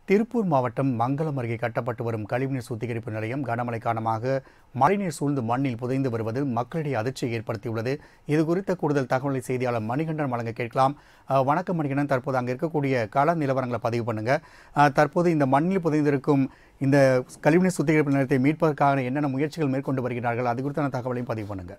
திருப்பூர் மாவட்டம் மங்கலம் அருகே கட்டப்பட்டு வரும் கழிவுநீர் சுத்திகரிப்பு நிலையம் கனமழை காரணமாக மழைநீர் சூழ்ந்து மண்ணில் புதைந்து வருவது மக்களிடையே அதிர்ச்சியை ஏற்படுத்தியுள்ளது. இது குறித்த கூடுதல் தகவலை செய்தியாளர் மணிகண்டன் வழங்க கேட்கலாம். வணக்கம் மணிகண்டன், தற்போது அங்கே இருக்கக்கூடிய கள நிலவரங்களை பதிவு பண்ணுங்க. தற்போது இந்த மண்ணில் புதைந்திருக்கும் இந்த கழிவுநீர் சுத்திகரிப்பு நிலையத்தை மீட்பதற்கான என்னென்ன முயற்சிகள் மேற்கொண்டு வருகிறார்கள், அது குறித்தான தகவலையும் பதிவு பண்ணுங்க.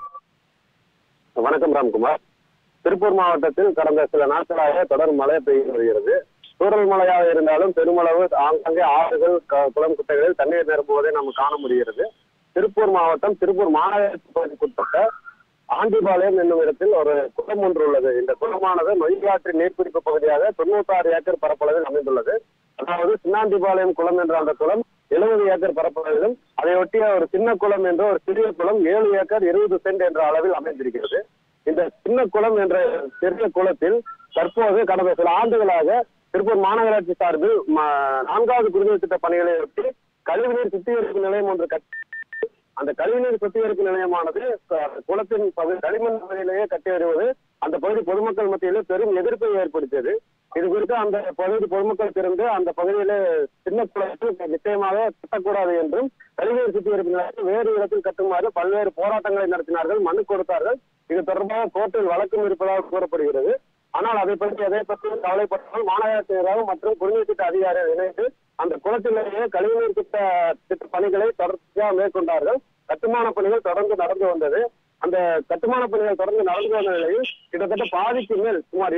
வணக்கம் ராம்குமார். திருப்பூர் மாவட்டத்தில் கடந்த சில நாட்களாக தொடர் மழை பெய்து வருகிறது. சூழல் மழையாக இருந்தாலும் பெருமளவு ஆங்காங்கே ஆறுகள், குளம், குட்டைகளில் தண்ணீர் நிரம்புவதை நாம் காண முடிகிறது. திருப்பூர் மாவட்டம் திருப்பூர் மாநகராட்சி பகுதிக்குட்பட்ட ஆண்டிபாளையம் என்னும் இடத்தில் ஒரு குளம் ஒன்று உள்ளது. இந்த குளமானது மொழியாற்று நீர்பிடிப்பு பகுதியாக 96 ஏக்கர் பரப்பளவில் அமைந்துள்ளது. அதாவது சின்னாண்டிபாளையம் குளம் என்ற அந்த குளம் 70 ஏக்கர் பரப்பளவிலும், அதையொட்டிய ஒரு சின்ன குளம் என்ற ஒரு சிறிய குளம் 7 ஏக்கர் 20 சென்ட் என்ற அளவில் அமைந்திருக்கிறது. இந்த சின்ன குளம் என்ற சிறிய குளத்தில் தற்போது கடந்த சில ஆண்டுகளாக திருப்பூர் மாநகராட்சி சார்பில் 4வது குடிநீர் திட்ட பணிகளை ஒட்டி கழிவுநீர் சுத்திகரிப்பு நிலையம் ஒன்று கட்டி, அந்த கழிவுநீர் சுத்திகரிப்பு நிலையமானது குளத்தின் களிமண் பகுதியிலேயே கட்டி வருவது அந்த பகுதி பொதுமக்கள் மத்தியிலே பெரும் எதிர்ப்பை ஏற்படுத்தியது. இது குறித்து அந்த பகுதி பொதுமக்கள் திறந்து அந்த பகுதியிலே சின்ன குளத்தில் நிச்சயமாக கட்டக்கூடாது என்றும் கழிவுநீர் சுத்திகரிப்பு நிலையத்தை வேறு இடத்தில் கட்டுமாறு பல்வேறு போராட்டங்களை நடத்தினார்கள், மனு கொடுத்தார்கள். இது தொடர்பாக கோர்ட்டில் வழக்கம் இருப்பதாக கூறப்படுகிறது. ஆனால் எதை பற்றி கவலைப்பட்டால் மாநகராட்சி நிர்வாகம் மற்றும் குடிநீர் திட்ட அதிகாரிகள் இணைந்து அந்த குளத்திலேயே கழிவுநீர் திட்ட பணிகளை தொடர்ச்சியாக மேற்கொண்டார்கள். கட்டுமான பணிகள் தொடர்ந்து நடந்து வந்தது. அந்த கட்டுமான பணிகள் தொடர்ந்து நடந்து வந்த நிலையில் கிட்டத்தட்ட பாதிக்கு மேல் சுமார்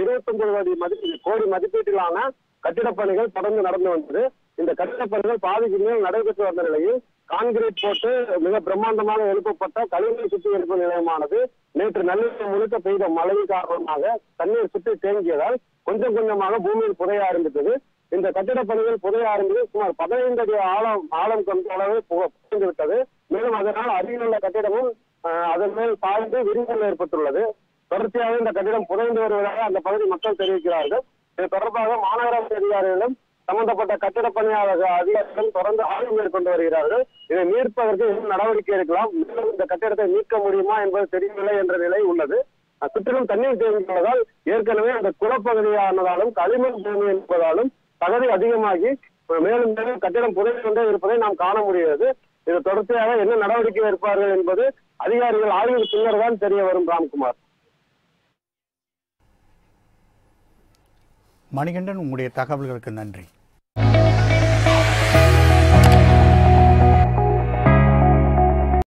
29 கோடி மதிப்பீட்டிலான கட்டிடப் பணிகள் தொடர்ந்து நடந்து வந்தது. இந்த கட்டிடப் பணிகள் பாதிக்கு மேல் நடைபெற்று வந்த நிலையில் கான்கிரீட் போட்டு மிக பிரம்மாண்டமாக எழுப்பப்பட்ட கழிவுநீர் சுத்திகரிப்பு நிலையமானது நேற்று நள்ளிரவு முழுக்க பெய்த மழை காரணமாக தண்ணீர் சுற்றி தேங்கியதால் கொஞ்சம் கொஞ்சமாக பூமியில் புதைய ஆரம்பித்தது. இந்த கட்டிடப் பணிகள் புதைய ஆரம்பித்து சுமார் 15 அடி ஆழம் கொண்ட அளவு புதைந்து விட்டது. மேலும் அதனால் அருகிலுள்ள கட்டிடமும் அதன் மேல் பாய்ந்து விரிசல் ஏற்பட்டுள்ளது. தொடர்ச்சியாக இந்த கட்டிடம் புதைந்து வருவதாக அந்த பகுதி மக்கள் தெரிவிக்கிறார்கள். இது தொடர்பாக மாநகராட்சி அதிகாரிகளும் சம்பந்தப்பட்ட கட்டிட பணியாளர் அதிகாரிகளும் தொடர்ந்து ஆய்வு மேற்கொண்டு வருகிறார்கள். இதை மீட்பதற்கு இன்னும் நடவடிக்கை எடுக்கலாம், மேலும் இந்த கட்டிடத்தை மீட்க முடியுமா என்பது தெரியவில்லை என்ற நிலை உள்ளது. சுற்றிலும் தண்ணீர் தேங்கியுள்ளதால் ஏற்கனவே அந்த குளப்பகுதியானதாலும் களிமண் பூமி என்பதாலும் பகுதி அதிகமாகி மேலும் மேலும் கட்டிடம் புதைந்து கொண்டே இருப்பதை நாம் காண முடிகிறது. இது தொடர்ச்சியாக என்ன நடவடிக்கை எடுப்பார்கள் என்பது அதிகாரிகள் ஆய்வுக்கு பின்னர் தான் தெரிய வரும். ராம்குமார். மணிகண்டன், உங்களுடைய தகவல்களுக்கு நன்றி.